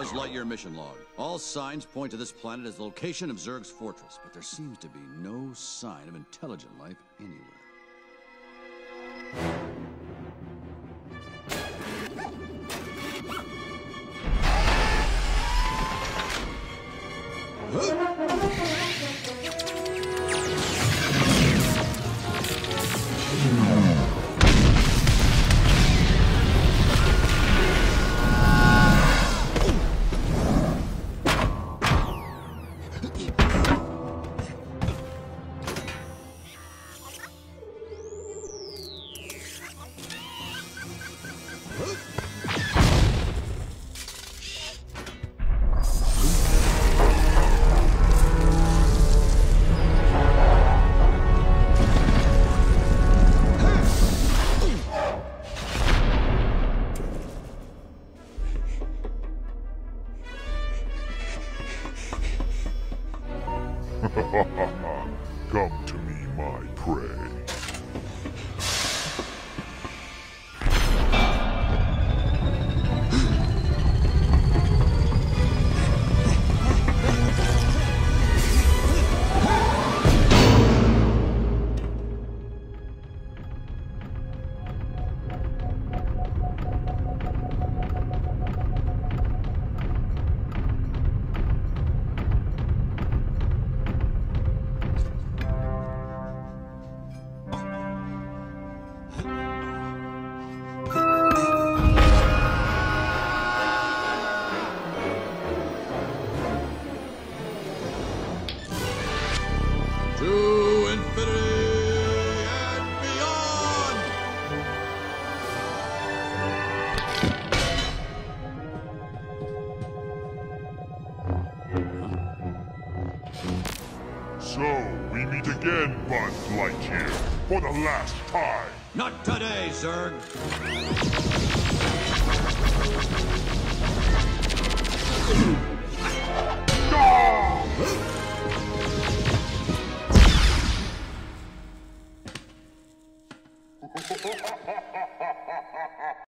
Buzz Lightyear mission log. All signs point to this planet as the location of Zurg's fortress, but there seems to be no sign of intelligent life anywhere. Come to me, my prey. To infinity and beyond! So, we meet again, Buzz Lightyear, for the last time. Not today, Zurg!